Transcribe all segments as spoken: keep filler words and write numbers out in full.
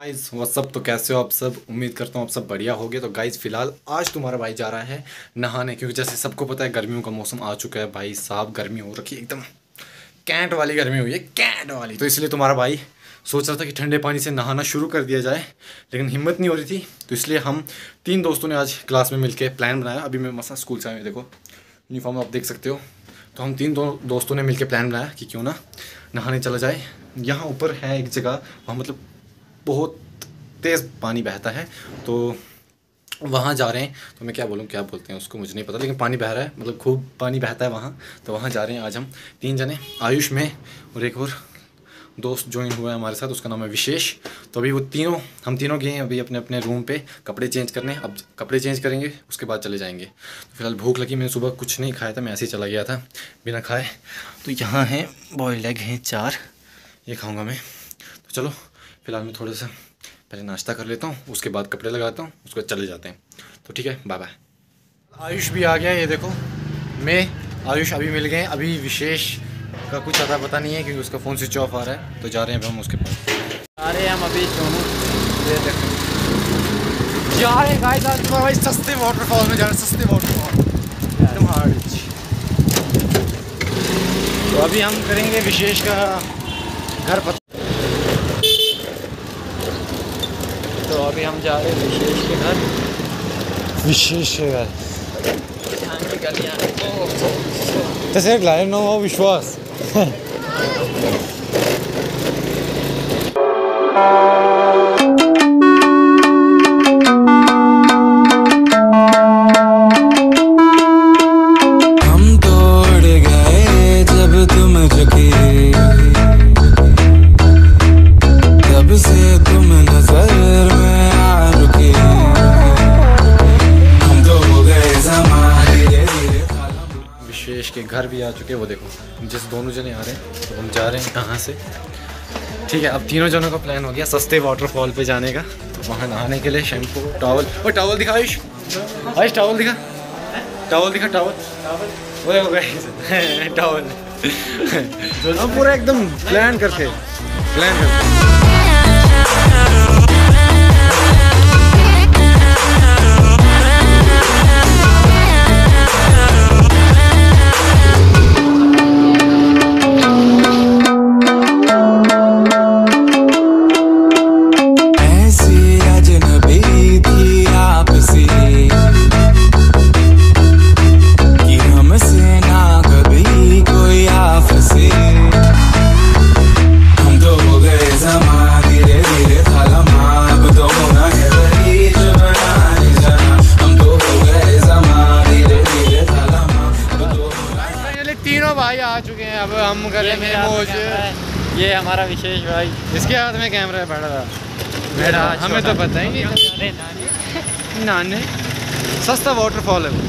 Guys what's up, तो कैसे हो आप सब। उम्मीद करता हूँ आप सब बढ़िया होगे। तो गाइस फिलहाल आज तुम्हारा भाई जा रहा है नहाने, क्योंकि जैसे सबको पता है गर्मियों का मौसम आ चुका है। भाई साहब गर्मी हो रखी है, एकदम कैंट वाली गर्मी हुई है, कैंट वाली। तो इसलिए तुम्हारा भाई सोच रहा था कि ठंडे पानी से नहाना शुरू कर दिया जाए, लेकिन हिम्मत नहीं हो रही थी। तो इसलिए हम तीन दोस्तों ने आज क्लास में मिलकर प्लान बनाया। अभी मैं मसा स्कूल से आया हूँ, देखो यूनिफॉर्म आप देख सकते हो। तो हम तीन दो दोस्तों ने मिलकर प्लान बनाया कि क्यों ना नहाने चला जाए। यहाँ ऊपर है एक जगह, वहाँ मतलब बहुत तेज़ पानी बहता है, तो वहाँ जा रहे हैं। तो मैं क्या बोलूँ, क्या बोलते हैं उसको, मुझे नहीं पता, लेकिन पानी बह रहा है, मतलब खूब पानी बहता है वहाँ। तो वहाँ जा रहे हैं आज हम तीन जने, आयुष में और एक और दोस्त ज्वाइन हुआ है हमारे साथ, उसका नाम है विशेष। तो अभी वो तीनों हम तीनों गए हैं अभी अपने अपने रूम पे कपड़े चेंज करने। अब कपड़े चेंज करेंगे, उसके बाद चले जाएंगे। तो फिलहाल भूख लगी, मैंने सुबह कुछ नहीं खाया था, मैं ऐसे ही चला गया था बिना खाए। तो यहाँ हैं बॉइल्ड एग हैं चार, ये खाऊँगा मैं। तो चलो फिलहाल मैं थोड़ा सा पहले नाश्ता कर लेता हूँ, उसके बाद कपड़े लगाता हूँ, उसके बाद चले जाते हैं। तो ठीक है, बाय बाय। आयुष भी आ गया, ये देखो मैं आयुष अभी मिल गए। अभी विशेष का कुछ अता पता नहीं है क्योंकि उसका फ़ोन स्विच ऑफ आ रहा है। तो जा रहे हैं अब हम उसके पास। आ रहे हैं हम अभी सोनू, ये देखो जा रहे हैं गाइस आज तुम्हारा भाई सस्ते वाटरफॉल में जा रहे हैं, सस्ते वाटरफॉल एकदम हार्ड। तो अभी हम करेंगे विशेष का घर पता। तो अभी हम जा रहे हैं विशेष के घर। विशेष है यार, यहाँ की गलियाँ जैसे लाइव ना हो विश्वास। हम तोड़ गए जब तुम झुकी, तब से तुम नजर में आ रुकी। हम तो हो गए ज़माने। विशेष के घर भी आ चुके, वो देखो जिस दोनों जने आ रहे हैं। तो हम जा रहे हैं यहाँ से, ठीक है। अब तीनों जनों का प्लान हो गया सस्ते वाटरफॉल पे जाने का। तो वहाँ नहाने के लिए शैम्पू, टॉवल, और टॉवल दिखा आयुष, आयुष टॉवल दिखा, टॉवल दिखा, टॉवल वो देखो गाइस टॉवल। हम पूरा एकदम प्लान करके प्लान करके भाई आ चुके हैं। अब हम करें मौज। ये हमारा विशेष भाई, इसके हाथ में कैमरा है बड़ा सा। मेरा हमें तो पता ही नहीं। नाने सस्ता वाटरफॉल है वो।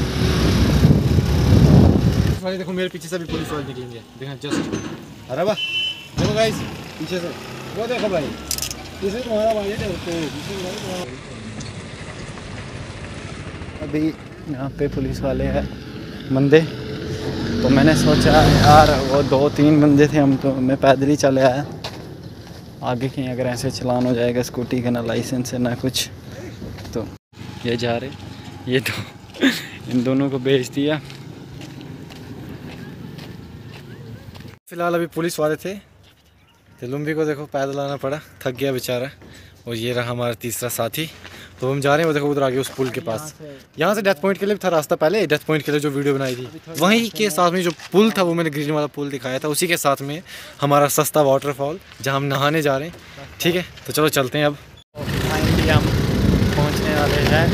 भाई देखो मेरे पीछे से भी पुलिस वाले निकलेंगे, देखना जस्ट। अरे वाह देखो गाइस पीछे से, वो देखो भाई पीछे तुम्हारा भाई है। तो अभी यहाँ पे पुलिस वाले हैं बंदे। तो मैंने सोचा यार वो दो तीन बंदे थे, हम तो मैं पैदल ही चले आया। आगे कहीं अगर ऐसे चलान हो जाएगा स्कूटी का, ना लाइसेंस है ना कुछ। तो ये जा रहे, ये तो इन दोनों को भेज दिया। फिलहाल अभी पुलिस वाले थे, तो लुम्बी को देखो पैदल आना पड़ा, थक गया बेचारा। और ये रहा हमारा तीसरा साथी। तो हम जा रहे हैं, वो देखो उधर आगे उस पुल के पास। यहाँ से डेथ पॉइंट के लिए था रास्ता, पहले डेथ पॉइंट के लिए जो वीडियो बनाई थी वहीं के साथ में जो पुल था, वो मैंने ग्रीन वाला पुल दिखाया था, उसी के साथ में हमारा सस्ता वाटरफॉल जहाँ हम नहाने जा रहे हैं। ठीक है, तो चलो चलते हैं अब। फाइनली हम पहुँचने वाले हैं।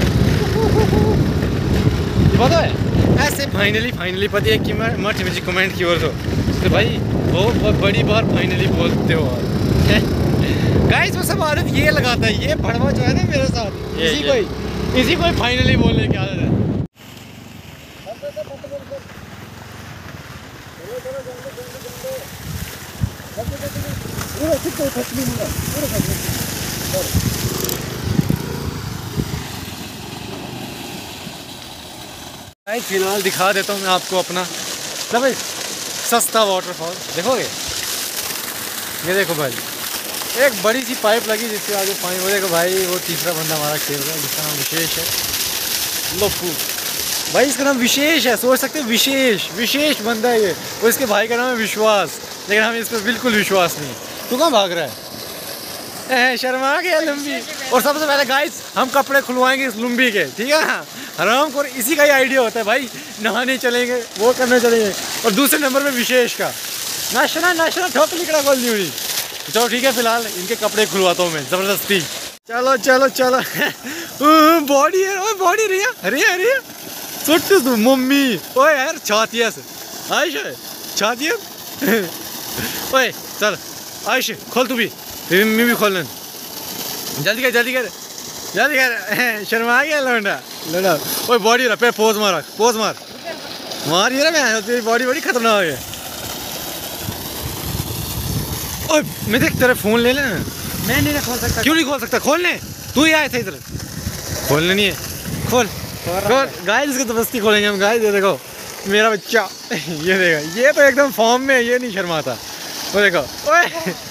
पता है ऐसे फाइनली फाइनली पता है कि मैं मत मुझे कमेंट की ओर तो, तो भाई बहुत बड़ी बार फाइनली बोलते हो गाइस। वो सब आदत ये लगाता है, ये भड़वा जो है ना मेरे साथ, इसी को ही इसी को ही फाइनली बोलने की आदत है। फिलहाल दिखा देता हूँ मैं आपको अपना भाई सस्ता वाटरफॉल। देखोगे ये देखो भाई, एक बड़ी सी पाइप लगी जिसके आगे पानी हो जाएगा। भाई वो तीसरा बंदा हमारा खेल रहा है जिसका नाम विशेष है। लोपू भाई इसका नाम विशेष है, सोच सकते हैं विशेष विशेष बंदा है ये। और इसके भाई का नाम है विश्वास, लेकिन हमें इस पर बिल्कुल विश्वास नहीं। तू कहाँ भाग रहा है? शर्मा गया लंबी। और सबसे पहले गाइस हम कपड़े खुलवाएंगे इस लंबी के, ठीक है ना। आराम को इसी का ही आइडिया होता है भाई, नहाने चलेंगे वो करने चलेंगे। और दूसरे नंबर में विशेष का नाशना नाशना ठोक लिकड़ा खोल दी हुई। चलो ठीक है, फिलहाल इनके कपड़े खुलवाता हूँ मैं ज़बरदस्ती। चलो चलो चलो बॉडी है, बॉडी रिया रिया रिया सुट तू मम्मी। ओए यार छाती से आयश छाती ओए चल आयश खोल तू भी, मैं भी खोल जल्दी कर जल्दी कर जल्दी कर। शर्मा गया लौंडा लौंडा। ओए बॉडी रहा पे पोज मार पोज मार मार ये मैं तेरी बॉडी बड़ी खतरनाक है। ओए मैं देख तेरा फोन ले लेना। मैं नहीं खोल सकता। क्यों नहीं खोल सकता? खोल ले, तू ही आया था इधर। खोलने नहीं है, खोल खोल। गाइस इसको जबरदस्ती खोलेंगे हम। गाइस ये देखो मेरा बच्चा, ये देखो ये तो एकदम फॉर्म में, ये नहीं शर्माता। वो देखो ओए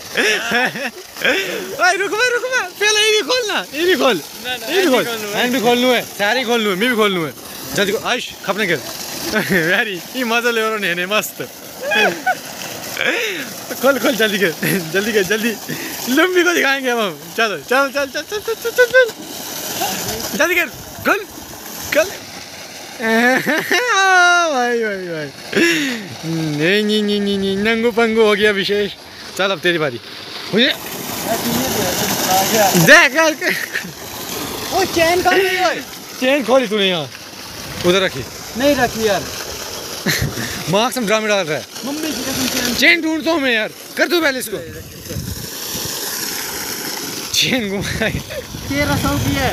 ओए रुक मैं रुक मैं पहले ये भी खोलना, ये भी खोल ये भी खोल। हैंड भी खोल लूँ है, सारी खोल लूँ है, मैं भी खोल लूँ है। जल्दी को आयुष खपने कर यारी ये मजा ले रहा है मस्त। खोल खोल जल्दी कर जल्दी कर जल्दी। लंबी को दिखाएंगे हम। चलो चल चल चल चल चल चल चल जल्दी कर खोल खोल। भाई भाई भाई नहीं नहीं नहीं नहीं नहीं नंगू पंगू हो गया विशेष। चल अब तेरी बारी। मुझे देख वो चेन कहाँ गई? ओए चेन खोली तूने यहाँ, उधर रखी नहीं रखी यार। मार्क्स हम ड्रामे डाल रहा है। मम्मी की कसम चेन चेन ढूंढता हूँ मैं यार, कर दो पहले इसको। चेन घुमाई तेरह सौ की है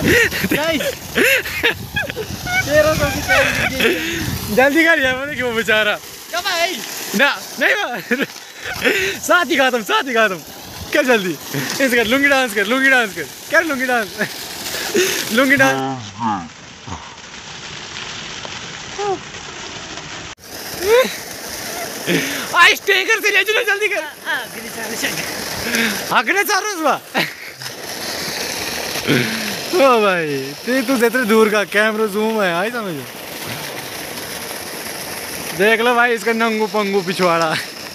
तेरह सौ की चेन। जल्दी कर यार, मैंने क्यों बेचारा कब आई ना नहीं साथ ही खत्म साथ ही खत्म कर जल्दी। इस कर लुंगी डांस कर लुंगी डांस कर कर lungi dance lungi dance. Ice टेकर से ले चलो जल्दी कर। अगले चार रोज बा ओ भाई ते तू इतने दूर का कैमरा जूम है आई समझ। देख लो भाई इसका नंगू पंगू पिछवाड़ा।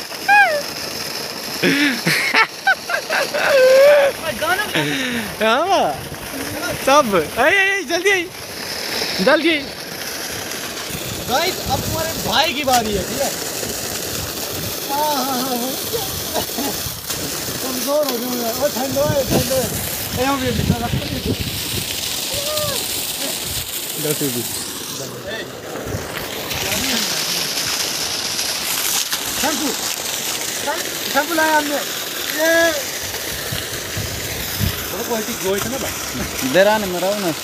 हाँ सब आई आई जल्दी आई जल्दी। गाइस अब तुम्हारे भाई की बारी है, ठीक है। कमजोर हो जाऊंगा और ठंडो है ठंडो है। यहाँ भी बिछा रखते हैं दस भी शैम्पू शैम्पू लाया हमने। ये वो क्वालिटी गोई था ना भाई देरा ने मरा ना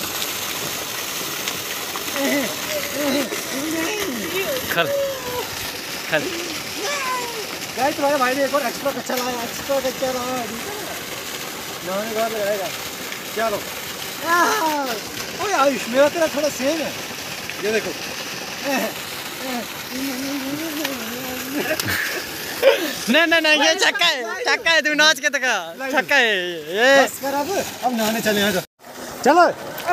खल खल। गाइस तुम्हारे भाई ने एक और एक्स्ट्रा कच्चा लाया, एक्स्ट्रा कच्चा लाया नहाने घर लगाएगा। चलो ओए आयुष मेरा तेरा थोड़ा सेम है, ये देखो। नहीं नहीं नहीं ये छक्का है छक्का है, तू नाच के दिखा छक्का है ये। बस कर अब अब नहाने चले यहाँ चलो।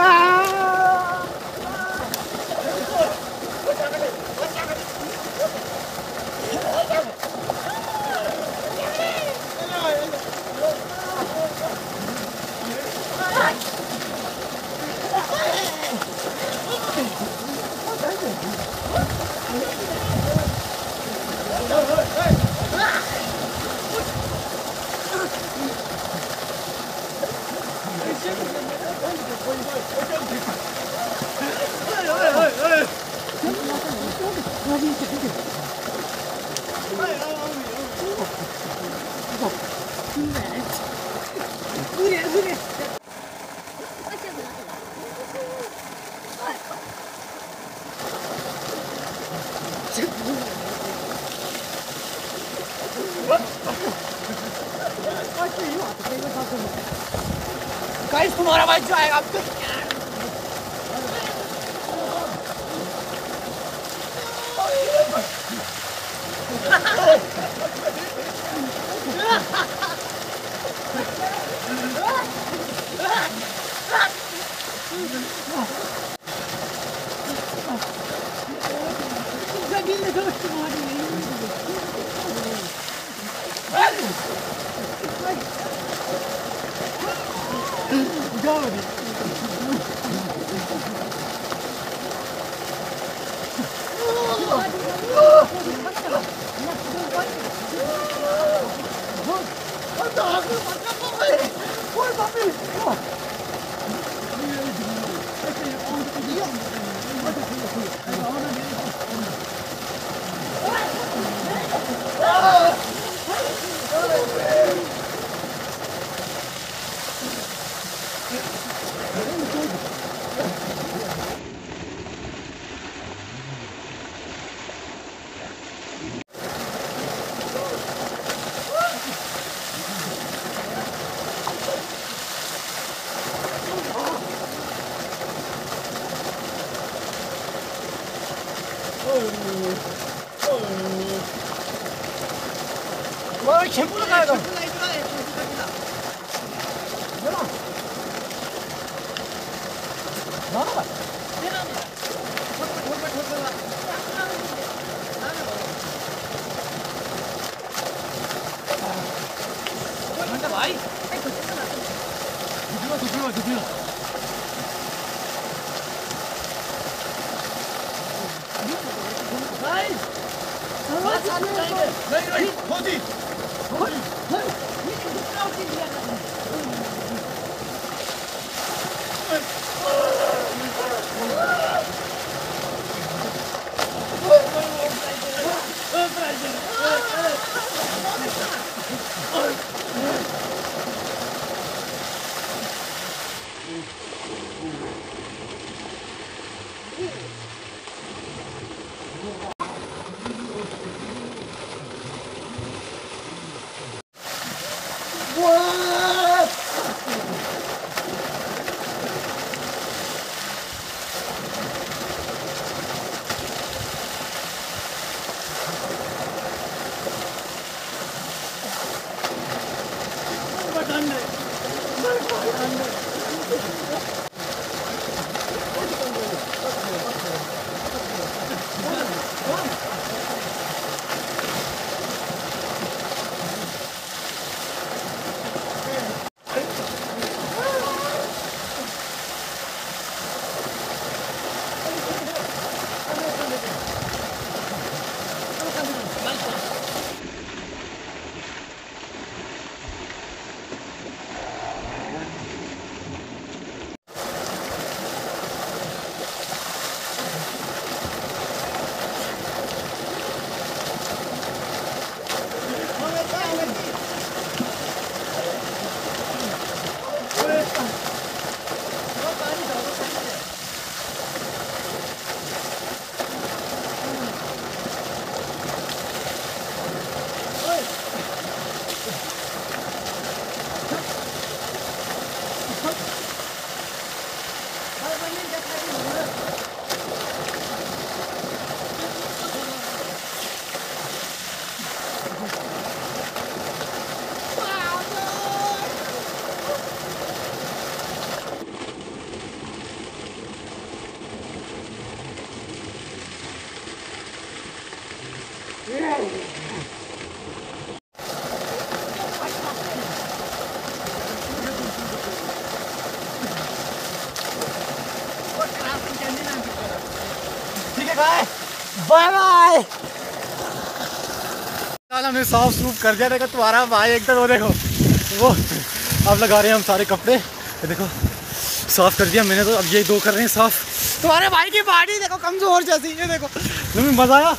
गाइस तुम्हारा भाई जाएगा अब तो। 샴푸 लगाएगा भाई बाय बाय। हमने साफ सूफ कर दिया। देखो तुम्हारा भाई एकदम वो देखो वो अब लगा रहे हैं हम सारे कपड़े। ये देखो साफ कर दिया मैंने तो अब ये दो कर रहे हैं साफ। तुम्हारे भाई की बॉडी देखो कमजोर जैसी। ये देखो तुम्हें मजा आया?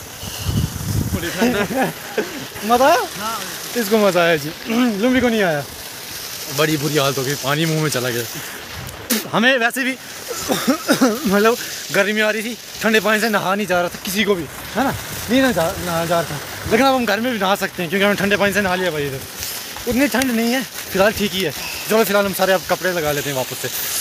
मजा आया? इसको मजा आया जी, लुम्बी को नहीं आया। बड़ी बुरी हालत हो गई, पानी मुंह में चला गया। हमें वैसे भी मतलब गर्मी आ रही थी, ठंडे पानी से नहा नहीं जा रहा था किसी को भी, है ना, नहीं ना जा नहा जा रहा था। लेकिन अब हम घर में भी नहा सकते हैं क्योंकि हमने ठंडे पानी से नहा लिया भाई। इधर उतनी ठंड नहीं है फिलहाल, ठीक ही है। चलो फिलहाल हम सारे अब कपड़े लगा लेते हैं वापस से।